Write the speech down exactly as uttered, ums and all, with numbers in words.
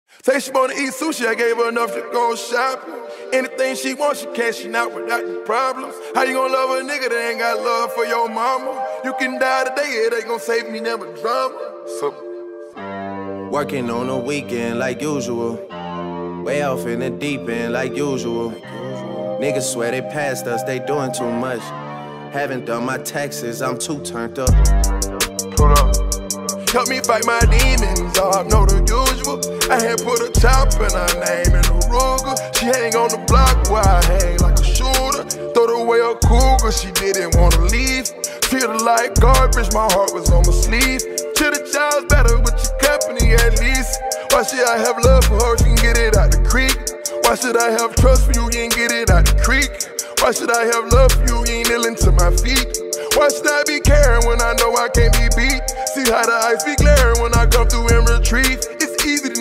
Say she wanna eat sushi, I gave her enough to go shopping. Anything she wants, she cashing out without the problems. How you gonna love a nigga that ain't got love for your mama? You can die today, it ain't gonna save me, never drama. So working on the weekend like usual. Way off in the deep end like usual. Niggas swear they passed us, they doing too much. Haven't done my taxes, I'm too turned up. Pull up. Help me fight my demons, I know the usual. I had put a chop in her name in a Ruger. She hang on the block where I hang like a shooter. Throw away a cougar, she didn't wanna leave. Treat her like garbage, my heart was on my sleeve. Treat the child's better with your company at least. Why should I have love for her, she can get it out the creek? Why should I have trust for you, you ain't get it out the creek? Why should I have love for you, you ain't kneeling to my feet? Why should I be caring when I know I can't be beat? See how the ice be glaring when I come through and retreat? It's easy to